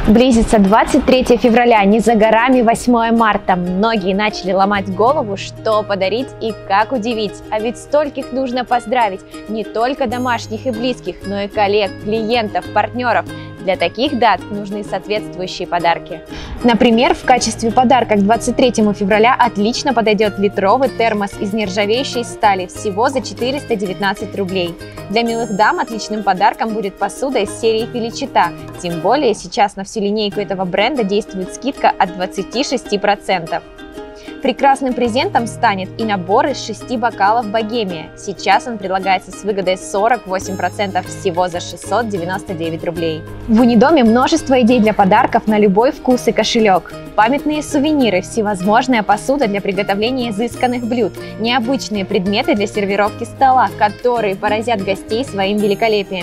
Близится 23 февраля, не за горами 8 марта. Многие начали ломать голову, что подарить и как удивить. А ведь стольких нужно поздравить. Не только домашних и близких, но и коллег, клиентов, партнеров. Для таких дат нужны соответствующие подарки. Например, в качестве подарка к 23 февраля отлично подойдет литровый термос из нержавеющей стали всего за 419 рублей. Для милых дам отличным подарком будет посуда из серии Феличита. Тем более сейчас на всю линейку этого бренда действует скидка от 26%. Прекрасным презентом станет и набор из 6 бокалов «Богемия». Сейчас он предлагается с выгодой 48% всего за 699 рублей. В Унидоме множество идей для подарков на любой вкус и кошелек. Памятные сувениры, всевозможная посуда для приготовления изысканных блюд, необычные предметы для сервировки стола, которые поразят гостей своим великолепием.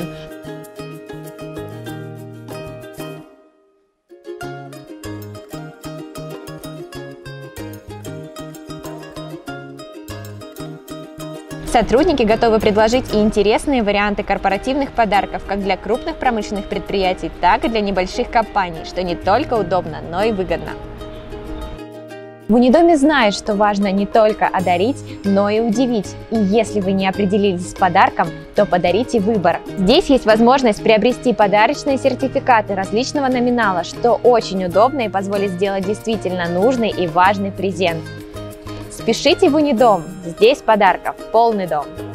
Сотрудники готовы предложить и интересные варианты корпоративных подарков как для крупных промышленных предприятий, так и для небольших компаний, что не только удобно, но и выгодно. В Унидоме знают, что важно не только одарить, но и удивить. И если вы не определились с подарком, то подарите выбор. Здесь есть возможность приобрести подарочные сертификаты различного номинала, что очень удобно и позволит сделать действительно нужный и важный презент. Спешите в Унидом, здесь подарков полный дом.